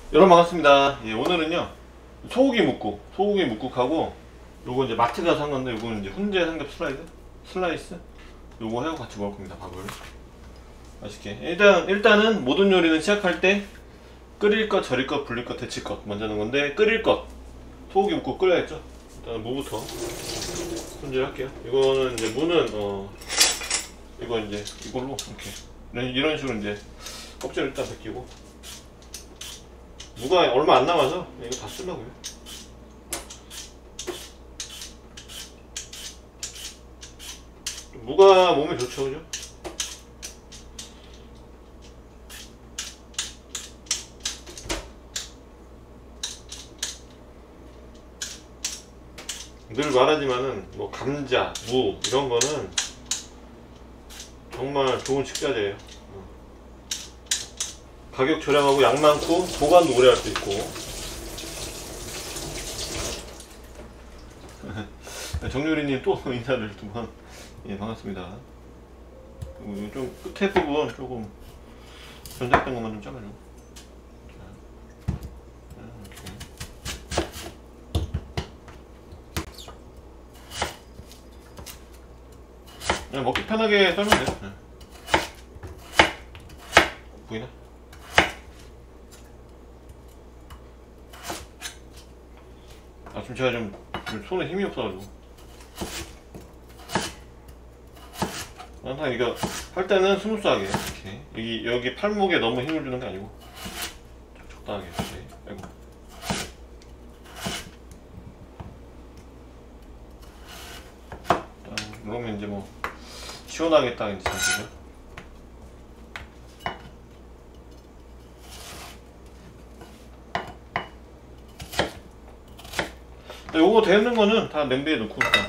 여러분 반갑습니다. 예, 오늘은요 소고기 묵국하고 요거 이제 마트 가서 산 건데 요거는 이제 훈제 삼겹 슬라이스 요거 해고 같이 먹을 겁니다. 밥을 맛있게. 일단은 모든 요리는 시작할 때 끓일 것, 절일 것, 불릴 것, 데칠 것 먼저 하는 건데, 끓일 것 소고기 묵국 끓여야겠죠. 일단 무부터 손질을 할게요. 이거는 이제 무는 이거 이제 이걸로 이런 식으로 이제 껍질을 일단 벗기고, 무가 얼마 안 남아서 이거 다 쓰려고요. 무가 몸에 좋죠, 그죠? 늘 말하지만은 뭐 감자, 무 이런 거는 정말 좋은 식자재예요. 가격 저렴하고 양 많고 보관도 오래 할 수 있고. 정유리님 또 인사를 두 번. 예, 반갑습니다. 좀 끝에 부분 조금 변색된 것만 좀 잘라줘. 그냥 먹기 편하게 썰면 돼요. 보이나? 지금 제가 좀 손에 힘이 없어가지고, 항상 이거 할 때는 스무스하게 이렇게 여기 팔목에 너무 힘을 주는 게 아니고 적당하게 이렇게. 아이고. 그러면 이제 뭐 시원하게 딱 이제 잘 되죠. 요거 되는 거는 다 냄비에 넣고 일단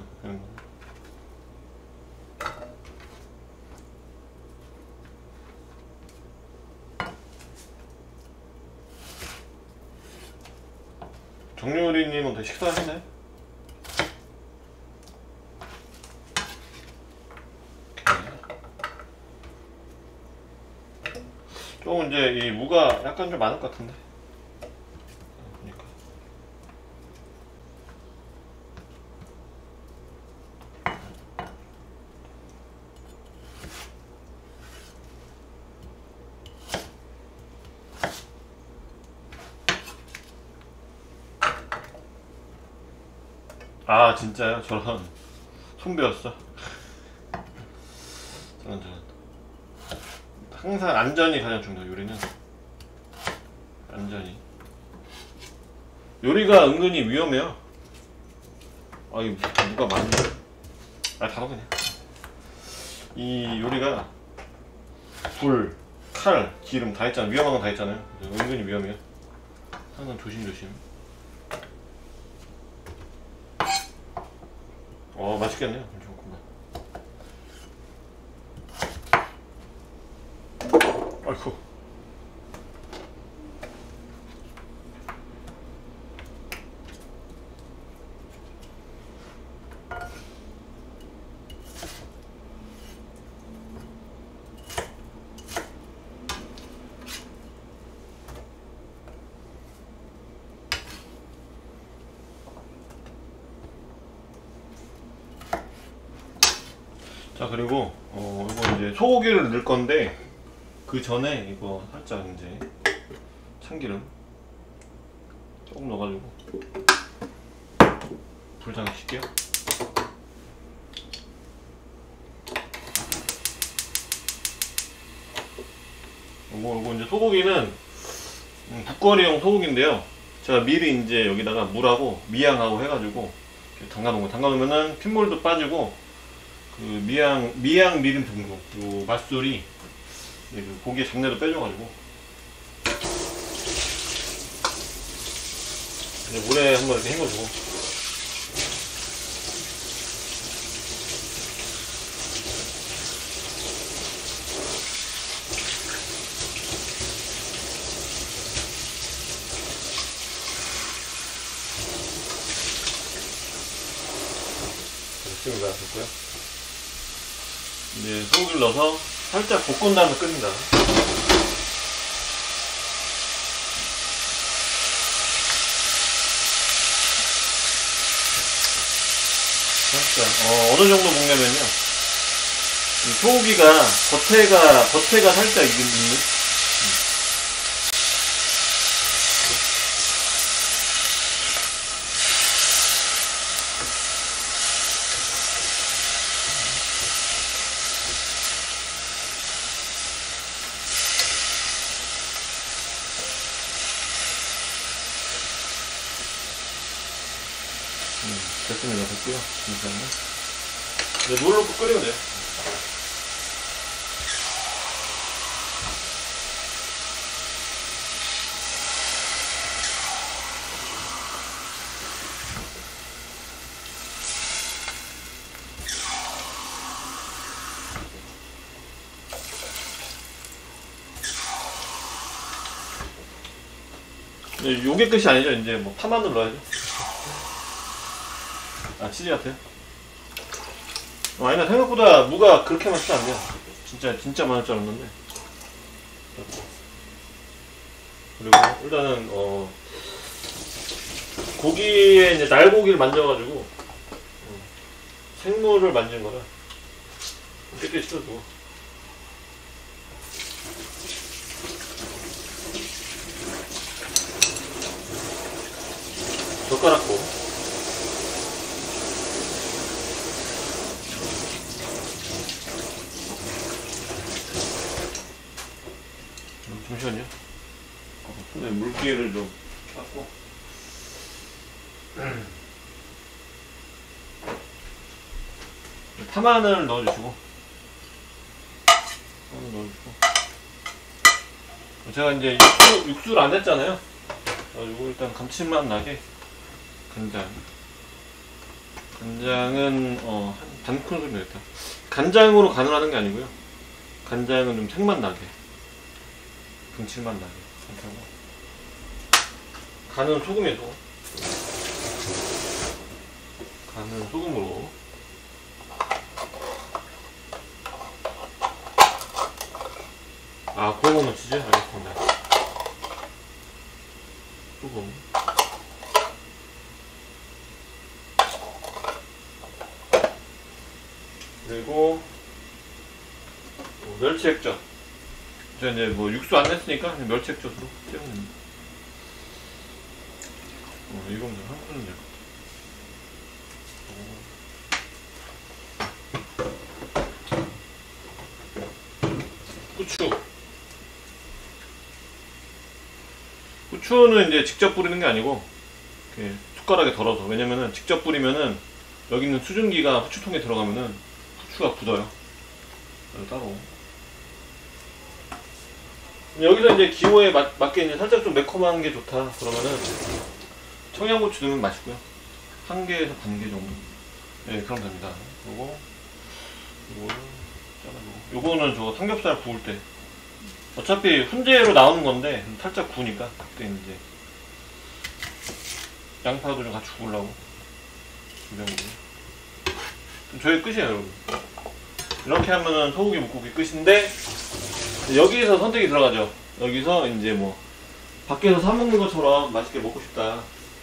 정유리님은 다 식사하셨나요? 조금 이제 이 무가 약간 좀 많을 것 같은데. 아 진짜요? 저런 손배웠어. 저런 항상 안전이 가장 중요해요. 요리는 안전이. 요리가 은근히 위험해요. 이 누가 많네. 다 그냥 이 요리가 불, 칼, 기름 다 있잖아. 위험한 건 다 있잖아요. 은근히 위험해요. 항상 조심조심. 맛있겠네요. 아이고. 자, 그리고 이거 이제 소고기를 넣을 건데, 그 전에 이거 살짝 이제 참기름 조금 넣어가지고 불장 시킬게요. 요거 이제 소고기는 국거리용 소고기인데요. 제가 미리 이제 여기다가 물하고 미양하고 해가지고 담가놓은 거. 담가놓으면은 핏물도 빠지고 그 미양 미림 정도 요 맛술이 그 고기의 잡내도 빼줘가지고 이제 물에 한번 이렇게 헹궈주고. 됐습니다. 됐고요. 이제 소고기를 넣어서 살짝 볶은 다음에 끓입니다. 어느 정도 볶냐면요. 이 소고기가 겉에가 살짝 익는. 됐습니다. 됐고요. 잠시만요. 네, 물 넣고 끓이면 돼요. 네, 요게 끝이 아니죠. 이제 뭐 파마늘 넣어야죠. 아, 치즈 같아요? 아니나 생각보다 무가 그렇게 맛있지 않네요. 진짜 많을 줄 알았는데. 그리고 일단은 고기에 이제 날고기를 만져가지고 생물을 만진 거라 깨끗이 씻어주고. 젓가락고. 잠시만요. 손에 물기를 좀 닦고. 파마늘 넣어주시고. 제가 이제 육수를 안 냈잖아요. 그래가지고 일단 감칠맛 나게 간장은 한 반큰술 되겠다. 간장으로 간을 하는 게 아니고요. 간장은 좀 생맛 나게. 감칠맛 나게 이렇게 하고, 간은 소금으로. 아, 구워 먹는 치즈? 알겠습니다. 소금. 그리고 멸치 액젓. 제가 이제 뭐 육수 안 냈으니까 멸치 액젓으로 찌면 됩니다. 이거면 한 큰은 될 것 같아요. 후추는 이제 직접 뿌리는 게 아니고 이렇게 숟가락에 덜어서. 왜냐면은 직접 뿌리면은 여기 있는 수증기가 후추통에 들어가면은 후추가 굳어요. 따로. 여기서 이제 기호에 맞게 이제 살짝 좀 매콤한 게 좋다 그러면은 청양고추 넣으면 맛있고요. 1개에서 반 개 정도. 네, 그럼 됩니다. 요거를 잘라주고. 요거는 저 삼겹살 구울 때. 어차피 훈제로 나오는 건데 살짝 구우니까 그때 이제 양파도 좀 같이 구우려고. 이 정도. 저희 끝이에요, 여러분. 이렇게 하면은 소고기 묵고기 끝인데, 여기서 선택이 들어가죠. 여기서 이제 뭐 밖에서 사 먹는 것처럼 맛있게 먹고 싶다.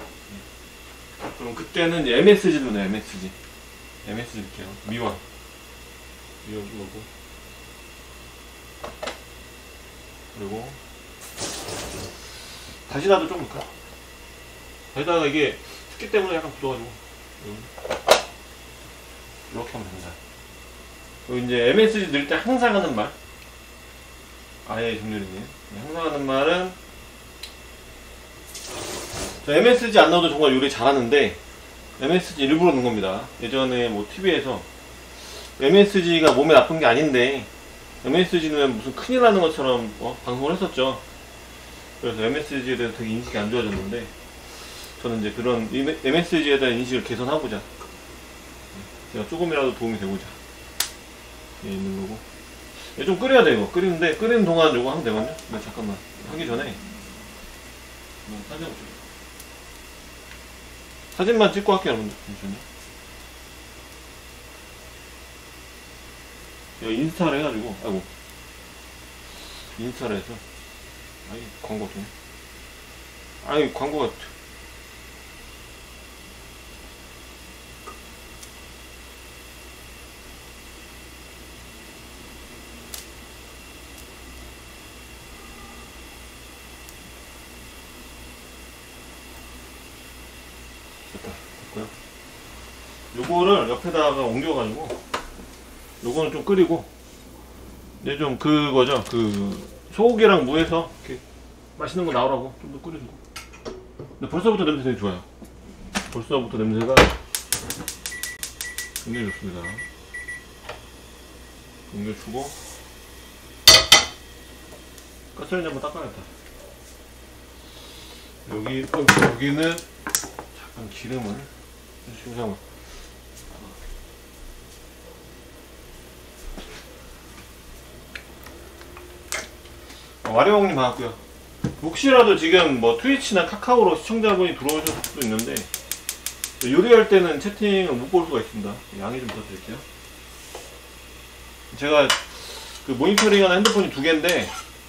그럼 그때는 이제 MSG도 넣어요. MSG 넣을게요. 미원 좀 넣고, 그리고 다시다도 좀 넣을까? 다시다가 이게 습기 때문에 약간 굳어가지고 이렇게 하면 된다. 그리고 이제 MSG 넣을 때 항상 하는 말, 아예 정렬이님 항상 하는 말은, 저 MSG 안 넣어도 정말 요리 잘하는데 MSG 일부러 넣은 겁니다. 예전에 뭐 TV에서 MSG가 몸에 나쁜 게 아닌데 MSG는 무슨 큰일 나는 것처럼 방송을 했었죠. 그래서 MSG에 대해서 되게 인식이 안 좋아졌는데, 저는 이제 그런 MSG에 대한 인식을 개선하고자 제가 조금이라도 도움이 되고자 있는 거고. 좀 끓여야 돼. 이거 끓이는데, 끓이는 동안 요거 하면 되거든요. 근데 잠깐만 하기 전에 사진만 찍고 할게요, 여러분들. 잠시만요. 제가 인스타를 해가지고, 아이고, 인스타를 해서, 아이, 광고 좀. 아이, 광고가. 요거를 옆에다가 옮겨가지고 요거는 좀 끓이고 이제 좀 그거죠. 그 소고기랑 무에서 이렇게 맛있는 거 나오라고 좀 더 끓여주고. 근데 벌써부터 냄새 되게 좋아요. 벌써부터 냄새가 굉장히 좋습니다. 옮겨주고 가스레인지 한번 닦아냈다. 여기는 잠깐 기름을 잠깐만. 와룡님 반갑고요. 혹시라도 지금 뭐 트위치나 카카오로 시청자분이 들어오실 수도 있는데 요리할 때는 채팅을 못 볼 수가 있습니다. 양해 좀 부탁드릴게요. 제가 그 모니터링하는 핸드폰이 두 개인데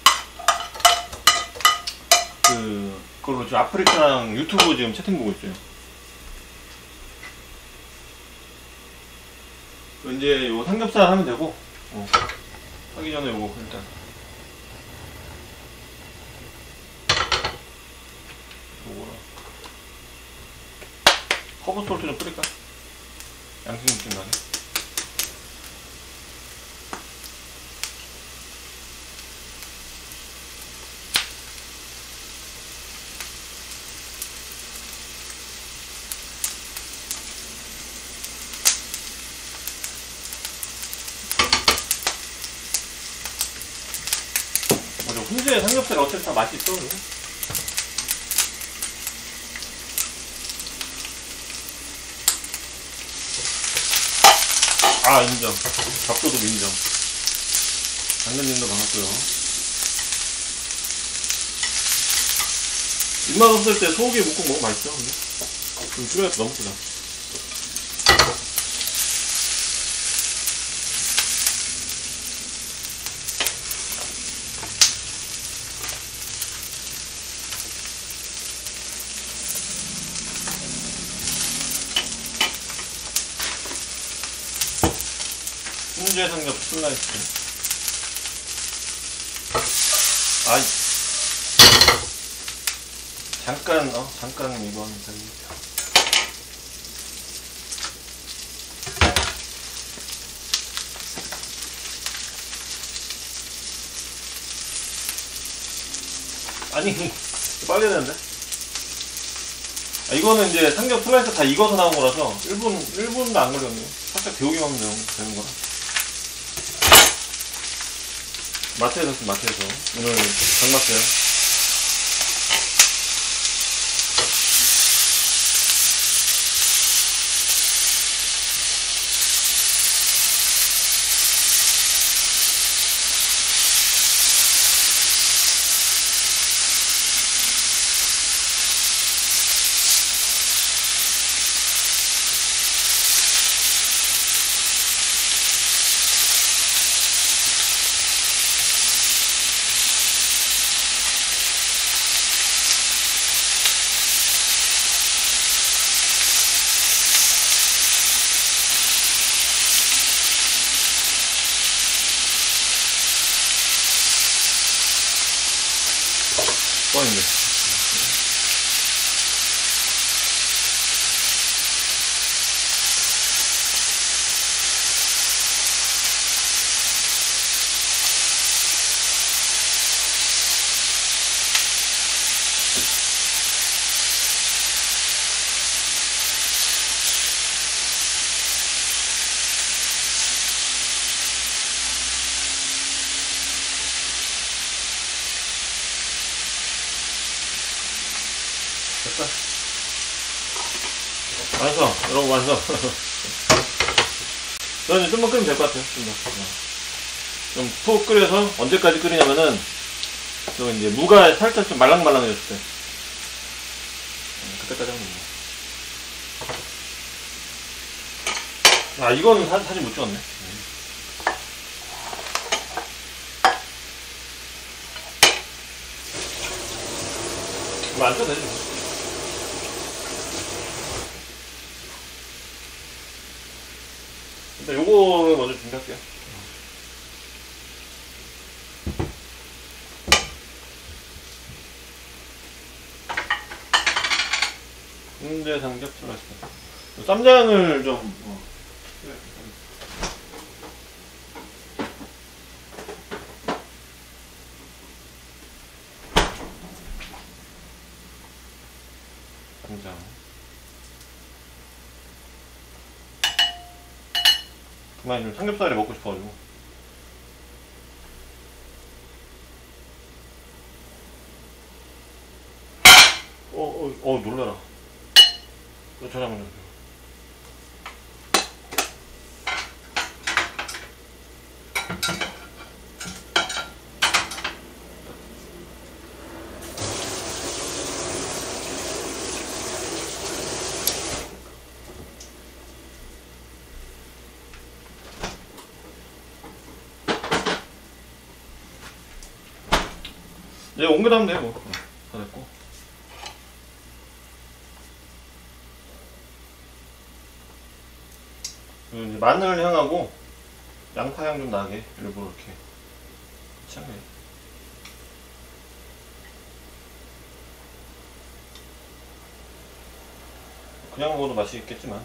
그걸로 지금 아프리카랑 유튜브 지금 채팅 보고 있어요. 이제 요 삼겹살 하면 되고 하기 전에 요거 일단 요거랑 허브 솔트 좀 뿌릴까? 양식 느낌 나네. 맞아, 훈제 삼겹살이 어차피 다 맛이 있어. 아, 인정. 밥도둑 인정. 장관님도 반갑고요. 입맛 없을 때 소고기 묵국 먹으면 맛있죠, 근데? 좀 줄여서 너무 크다. 훈제 삼겹 슬라이스. 아이. 잠깐 이거 하면 되겠다. 아니, 빨리 해야 되는데? 이거는 이제 삼겹 슬라이스 다 익어서 나온 거라서 1분도 안 걸렸네요. 살짝 데우기만 하면 되는 거라. 마트에서 샀어, 마트에서. 오늘 장마트야. 뻔했네. 됐다. 완성. 여러분 완성. 저는 좀만 끓이면 될 것 같아요. 좀 푹 끓여서 언제까지 끓이냐면은 저 이제 무가 살짝 좀 말랑말랑해졌을 때 그때까지 하면 됩니다. 아, 이거는 사진 못 찍었네. 이거 안 써도 되지. 일단 요거를 먼저 준비할게요. 훈제 삼겹 슬라이스. 쌈장을 좀 쌈장 그만 좀 삼겹살이 먹고 싶어가지고. 놀라라. 잠깐만요. 이제 옮겨다면 돼, 뭐. 다 됐고. 그리고 이제 마늘 향하고 양파 향 좀 나게 일부러 이렇게 같이 한 거예요. 그냥 먹어도 맛이 있겠지만.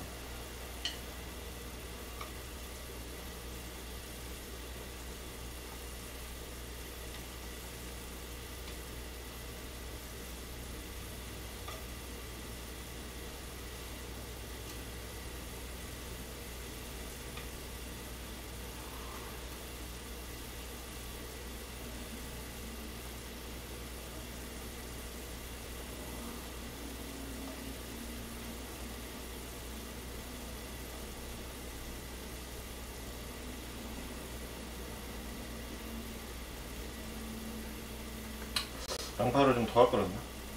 양파를 좀 더 할 거랬나?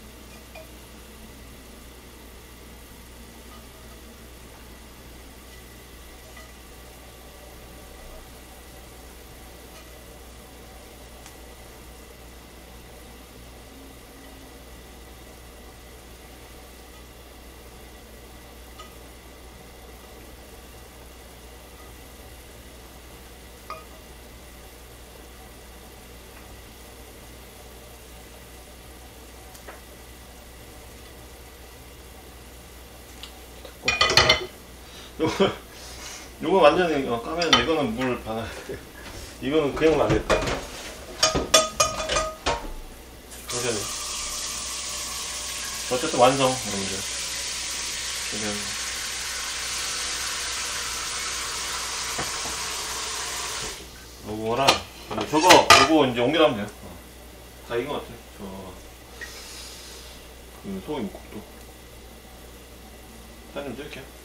요거 완전히 까면 이거는 물 반을 이거는 그냥 안 됐다. 그러잖아요. 어쨌든 완성 여러분들. 요거랑 요거 이제 옮겨가면 돼요. 다 익은 것 같아요. 소고기 묵국도 사진 좀 찍을게요.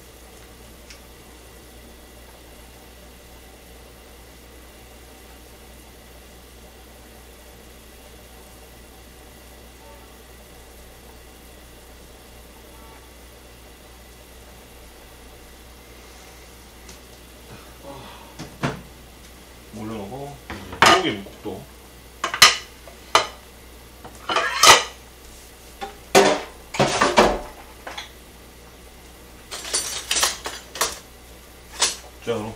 올려놓고 소고기 묵국도 국자로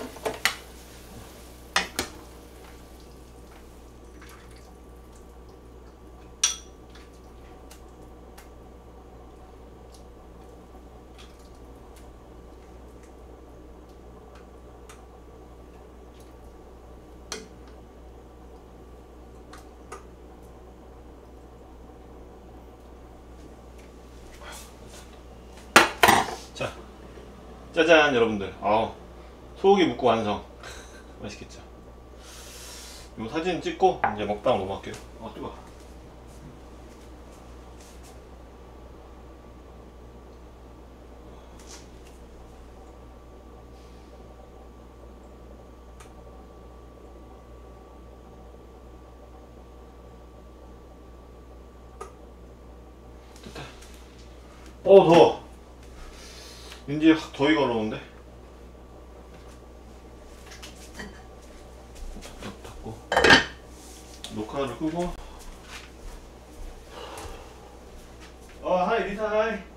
자, 짜잔 여러분들. 소고기 묵국 완성. 맛있겠죠? 이 사진 찍고 이제 먹방 넘어갈게요. 뜨거워. 됐다. 더워. 이제 확 더위가 올라오는데. 닫고 녹화를 끄고. 하이 리사 하이.